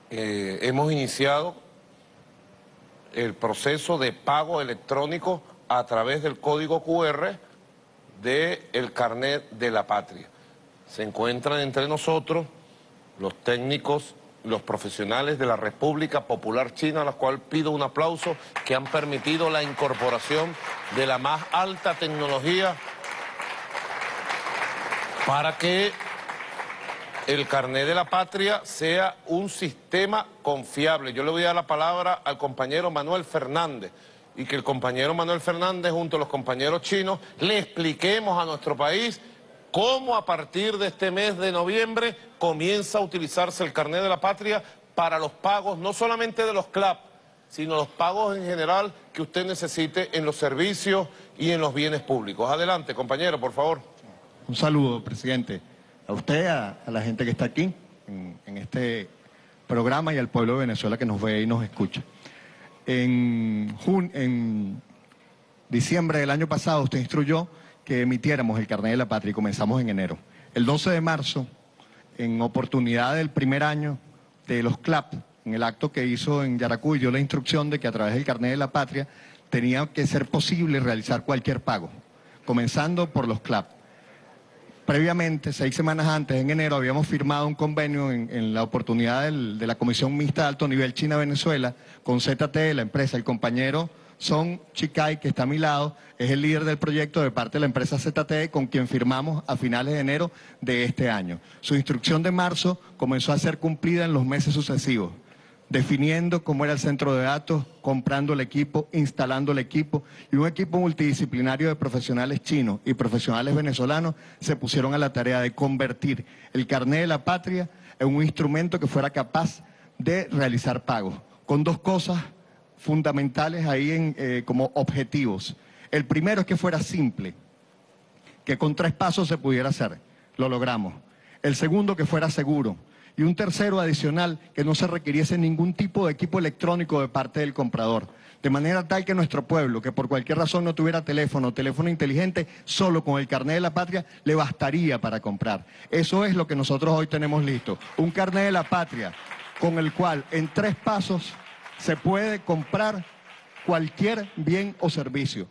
Hemos iniciado el proceso de pago electrónico a través del código QR del carnet de la patria. Se encuentran entre nosotros los técnicos, los profesionales de la República Popular China, a los cuales pido un aplauso, que han permitido la incorporación de la más alta tecnología para que el carnet de la patria sea un sistema confiable. Yo le voy a dar la palabra al compañero Manuel Fernández y que el compañero Manuel Fernández junto a los compañeros chinos le expliquemos a nuestro país cómo a partir de este mes de noviembre comienza a utilizarse el carnet de la patria para los pagos, no solamente de los CLAP, sino los pagos en general que usted necesite en los servicios y en los bienes públicos. Adelante, compañero, por favor. Un saludo, presidente, a usted, a la gente que está aquí en este programa y al pueblo de Venezuela que nos ve y nos escucha. En diciembre del año pasado usted instruyó que emitiéramos el carnet de la patria y comenzamos en enero. El 12 de marzo, en oportunidad del primer año de los CLAP, en el acto que hizo en Yaracuy, dio la instrucción de que a través del carnet de la patria tenía que ser posible realizar cualquier pago, comenzando por los CLAP. Previamente, 6 semanas antes, en enero, habíamos firmado un convenio en la oportunidad de la Comisión Mixta de Alto Nivel China-Venezuela con ZTE, la empresa. El compañero Son Chicay, que está a mi lado, es el líder del proyecto de parte de la empresa ZTE, con quien firmamos a finales de enero de este año. Su instrucción de marzo comenzó a ser cumplida en los meses sucesivos, definiendo cómo era el centro de datos, comprando el equipo, instalando el equipo, y un equipo multidisciplinario de profesionales chinos y profesionales venezolanos se pusieron a la tarea de convertir el carnet de la patria en un instrumento que fuera capaz de realizar pagos, con dos cosas fundamentales ahí como objetivos. El primero es que fuera simple, que con 3 pasos se pudiera hacer, lo logramos. El segundo, que fuera seguro. Y un tercero adicional, que no se requiriese ningún tipo de equipo electrónico de parte del comprador. De manera tal que nuestro pueblo, que por cualquier razón no tuviera teléfono inteligente, solo con el carnet de la patria le bastaría para comprar. Eso es lo que nosotros hoy tenemos listo. Un carnet de la patria con el cual en 3 pasos se puede comprar cualquier bien o servicio.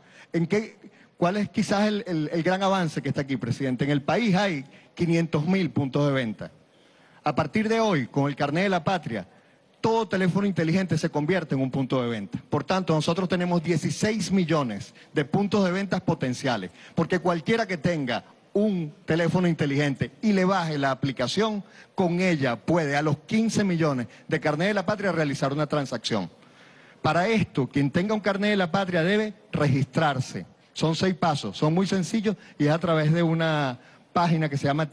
¿Cuál es quizás el gran avance que está aquí, presidente? En el país hay 500.000 puntos de venta. A partir de hoy, con el carnet de la patria, todo teléfono inteligente se convierte en un punto de venta. Por tanto, nosotros tenemos 16 millones de puntos de ventas potenciales, porque cualquiera que tenga un teléfono inteligente y le baje la aplicación, con ella puede a los 15 millones de carnet de la patria realizar una transacción. Para esto, quien tenga un carnet de la patria debe registrarse. Son 6 pasos, son muy sencillos y es a través de una página que se llama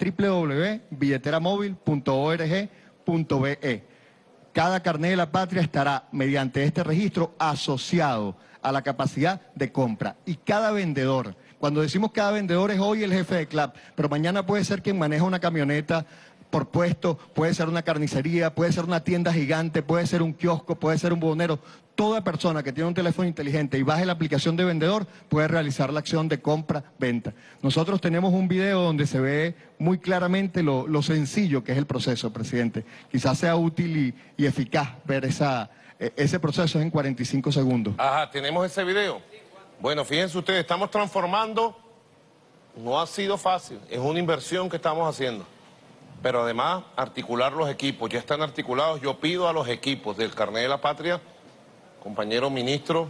www.billeteramovil.org.be. Cada carnet de la patria estará mediante este registro asociado a la capacidad de compra. Y cada vendedor, cuando decimos cada vendedor es hoy el jefe de CLAP, pero mañana puede ser quien maneja una camioneta por puesto, puede ser una carnicería, puede ser una tienda gigante, puede ser un kiosco, puede ser un bodonero. Toda persona que tiene un teléfono inteligente y baje la aplicación de vendedor puede realizar la acción de compra-venta. Nosotros tenemos un video donde se ve muy claramente lo sencillo que es el proceso, presidente. Quizás sea útil y eficaz ver ese proceso en 45 segundos. Ajá, ¿tenemos ese video? Bueno, fíjense ustedes, estamos transformando, no ha sido fácil, es una inversión que estamos haciendo. Pero además, articular los equipos, ya están articulados. Yo pido a los equipos del carnet de la patria, compañero ministro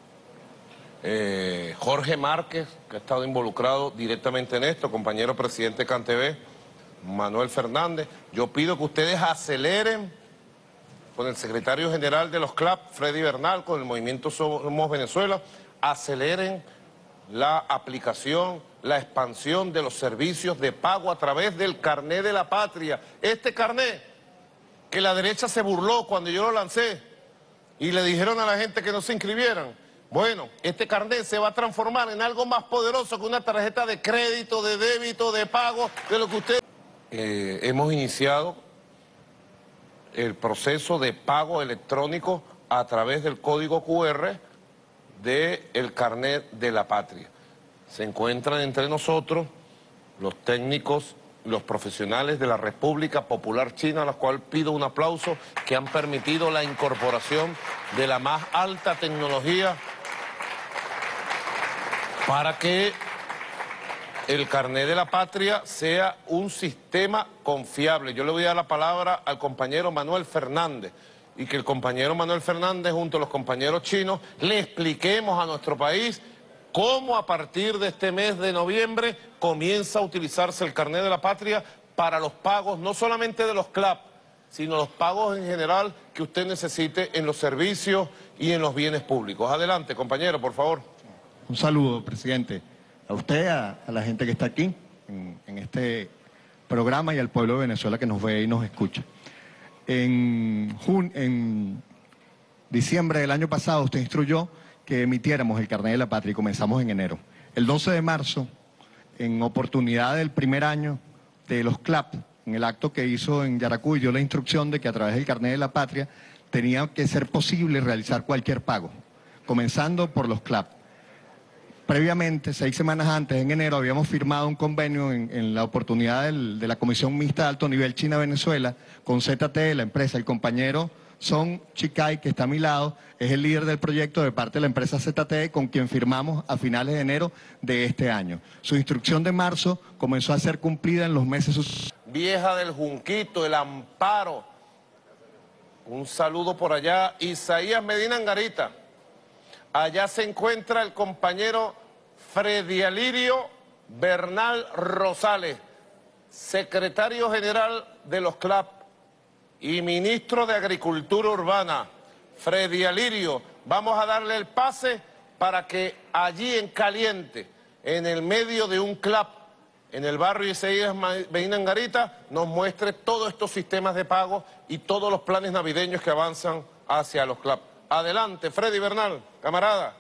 Jorge Márquez, que ha estado involucrado directamente en esto, compañero presidente CanTV, Manuel Fernández, yo pido que ustedes aceleren con el secretario general de los CLAP, Freddy Bernal, con el movimiento Somos Venezuela, aceleren la aplicación, la expansión de los servicios de pago a través del carnet de la patria. Este carnet que la derecha se burló cuando yo lo lancé y le dijeron a la gente que no se inscribieran. Bueno, este carnet se va a transformar en algo más poderoso que una tarjeta de crédito, de débito, de pago, de lo que usted... Hemos iniciado el proceso de pago electrónico a través del código QR del carnet de la patria. Se encuentran entre nosotros los técnicos, los profesionales de la República Popular China, a los cuales pido un aplauso, que han permitido la incorporación de la más alta tecnología para que el carnet de la patria sea un sistema confiable. Yo le voy a dar la palabra al compañero Manuel Fernández y que el compañero Manuel Fernández junto a los compañeros chinos le expliquemos a nuestro país cómo a partir de este mes de noviembre comienza a utilizarse el carnet de la patria para los pagos, no solamente de los CLAP, sino los pagos en general que usted necesite en los servicios y en los bienes públicos. Adelante, compañero, por favor. Un saludo, presidente, a usted, a la gente que está aquí en este programa y al pueblo de Venezuela que nos ve y nos escucha. En diciembre del año pasado usted instruyó que emitiéramos el carnet de la patria y comenzamos en enero. El 12 de marzo, en oportunidad del primer año de los CLAP, en el acto que hizo en Yaracuy, dio la instrucción de que a través del carnet de la patria tenía que ser posible realizar cualquier pago, comenzando por los CLAP. Previamente, 6 semanas antes, en enero, habíamos firmado un convenio en la oportunidad de la Comisión Mixta de Alto Nivel China-Venezuela con ZTE, la empresa. El compañero Son Chicay, que está a mi lado, es el líder del proyecto de parte de la empresa ZTE, con quien firmamos a finales de enero de este año. Su instrucción de marzo comenzó a ser cumplida en los meses... Vieja del Junquito, el Amparo. Un saludo por allá. Isaías Medina Angarita. Allá se encuentra el compañero Freddy Alirio Bernal Rosales, secretario general de los CLAP y ministro de Agricultura Urbana. Freddy Alirio, vamos a darle el pase para que allí en caliente, en el medio de un CLAP, en el barrio Isaías Medina Angarita, nos muestre todos estos sistemas de pago y todos los planes navideños que avanzan hacia los CLAP. Adelante, Freddy Bernal, camarada.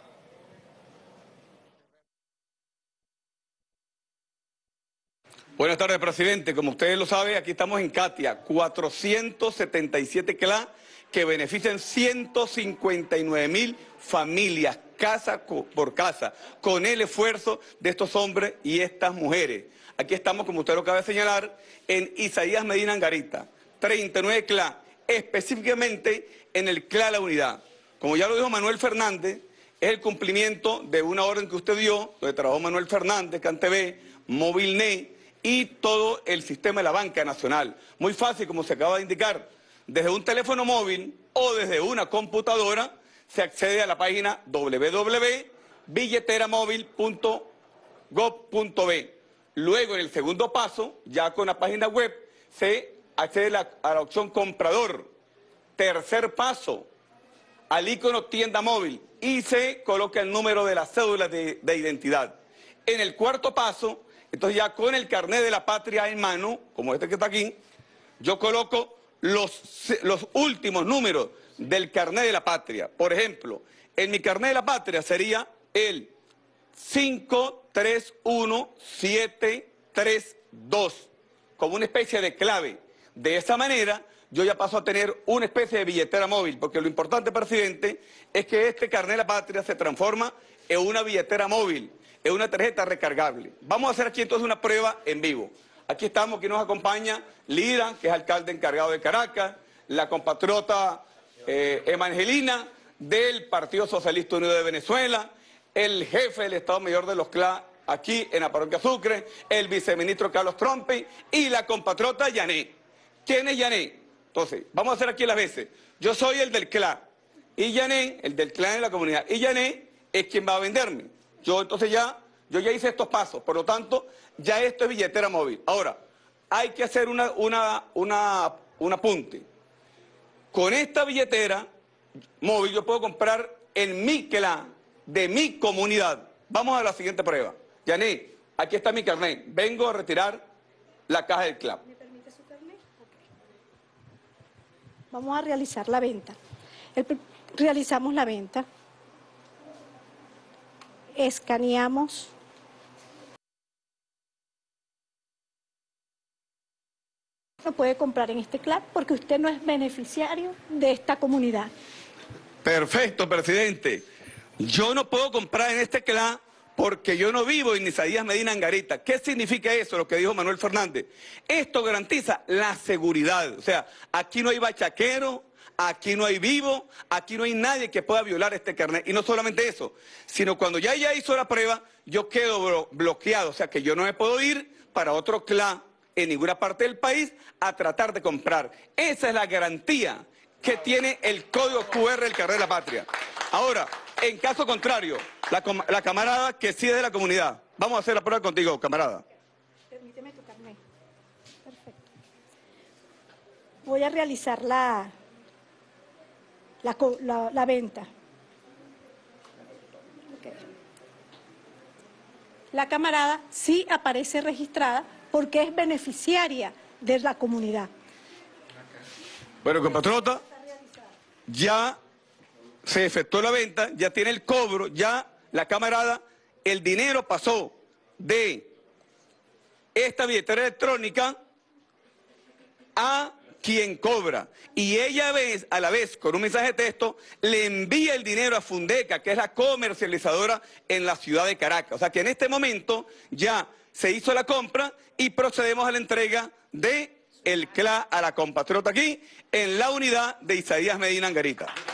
Buenas tardes, presidente. Como ustedes lo saben, aquí estamos en Catia, 477 CLA que benefician 159.000 familias, casa por casa, con el esfuerzo de estos hombres y estas mujeres. Aquí estamos, como usted lo acaba de señalar, en Isaías Medina Angarita, 39 CLA, específicamente en el CLA La Unidad. Como ya lo dijo Manuel Fernández, es el cumplimiento de una orden que usted dio, donde trabajó Manuel Fernández, CanTV, Movilnet y todo el sistema de la banca nacional. Muy fácil, como se acaba de indicar, desde un teléfono móvil o desde una computadora se accede a la página www.billeteramóvil.gov.b. Luego, en el segundo paso, ya con la página web, se accede a la opción comprador. Tercer paso, al icono tienda móvil y se coloca el número de la cédula de identidad. En el cuarto paso, entonces ya con el carnet de la patria en mano, como este que está aquí, yo coloco los últimos números del carnet de la patria. Por ejemplo, en mi carnet de la patria sería el 531732, como una especie de clave. De esa manera, yo ya paso a tener una especie de billetera móvil, porque lo importante, presidente, es que este carnet de la patria se transforma en una billetera móvil, en una tarjeta recargable. Vamos a hacer aquí entonces una prueba en vivo. Aquí estamos, aquí nos acompaña Lira, que es alcalde encargado de Caracas, la compatriota Evangelina, del Partido Socialista Unido de Venezuela, el jefe del Estado Mayor de los CLA aquí en la parroquia Sucre, el viceministro Carlos Trompi y la compatriota Yané. ¿Quién es Yané? Entonces, vamos a hacer aquí las veces. Yo soy el del CLA y Yané, el del CLA de la comunidad, y Yané es quien va a venderme. Yo ya hice estos pasos, por lo tanto, ya esto es billetera móvil. Ahora, hay que hacer un apunte. Con esta billetera móvil yo puedo comprar en mi CLA de mi comunidad. Vamos a la siguiente prueba. Yané, aquí está mi carnet. Vengo a retirar la caja del CLA. ¿Me permite su carnet? Okay. Vamos a realizar la venta. Realizamos la venta. Escaneamos. No puede comprar en este CLAP porque usted no es beneficiario de esta comunidad. Perfecto, presidente. Yo no puedo comprar en este CLA porque yo no vivo en Isaías Medina Angarita. ¿Qué significa eso, lo que dijo Manuel Fernández? Esto garantiza la seguridad. O sea, aquí no hay bachaquero, aquí no hay vivo, aquí no hay nadie que pueda violar este carnet. Y no solamente eso, sino cuando ya hizo la prueba, yo quedo bloqueado. O sea, que yo no me puedo ir para otro CLA en ninguna parte del país a tratar de comprar. Esa es la garantía que tiene el código QR del carnet de la patria. Ahora, en caso contrario, la camarada que sí es de la comunidad. Vamos a hacer la prueba contigo, camarada. Permíteme tu carnet. Perfecto. Voy a realizar la venta. Okay. La camarada sí aparece registrada porque es beneficiaria de la comunidad. Bueno, compatriota, ya se efectuó la venta, ya tiene el cobro, ya la camarada, el dinero pasó de esta billetera electrónica a quien cobra. Y ella a la vez, con un mensaje de texto, le envía el dinero a Fundeca, que es la comercializadora en la ciudad de Caracas. O sea que en este momento ya se hizo la compra y procedemos a la entrega de el CLA a la compatriota aquí en la unidad de Isaías Medina Angarita.